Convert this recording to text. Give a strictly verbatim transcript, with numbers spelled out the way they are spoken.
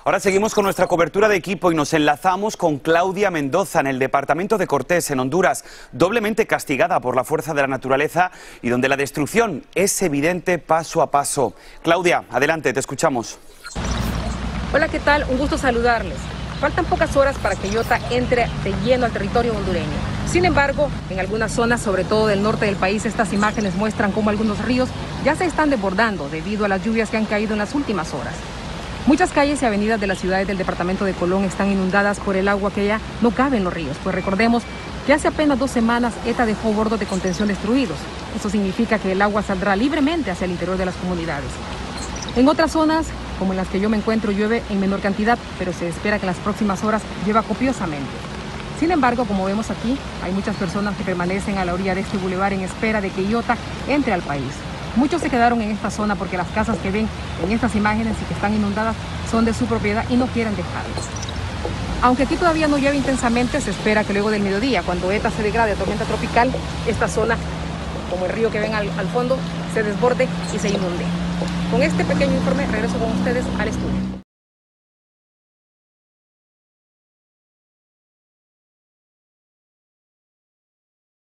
Ahora seguimos con nuestra cobertura de equipo y nos enlazamos con Claudia Mendoza en el departamento de Cortés, en Honduras, doblemente castigada por la fuerza de la naturaleza y donde la destrucción es evidente paso a paso. Claudia, adelante, te escuchamos. Hola, ¿qué tal? Un gusto saludarles. Faltan pocas horas para que Iota entre de lleno al territorio hondureño. Sin embargo, en algunas zonas, sobre todo del norte del país, estas imágenes muestran cómo algunos ríos ya se están desbordando debido a las lluvias que han caído en las últimas horas. Muchas calles y avenidas de las ciudades del departamento de Colón están inundadas por el agua que ya no cabe en los ríos, pues recordemos que hace apenas dos semanas ETA dejó bordos de contención destruidos. Eso significa que el agua saldrá libremente hacia el interior de las comunidades. En otras zonas, como en las que yo me encuentro, llueve en menor cantidad, pero se espera que en las próximas horas llueva copiosamente. Sin embargo, como vemos aquí, hay muchas personas que permanecen a la orilla de este bulevar en espera de que Iota entre al país. Muchos se quedaron en esta zona porque las casas que ven en estas imágenes y que están inundadas son de su propiedad y no quieren dejarlas. Aunque aquí todavía no llueve intensamente, se espera que luego del mediodía, cuando ETA se degrade a tormenta tropical, esta zona, como el río que ven al, al fondo, se desborde y se inunde. Con este pequeño informe regreso con ustedes al estudio.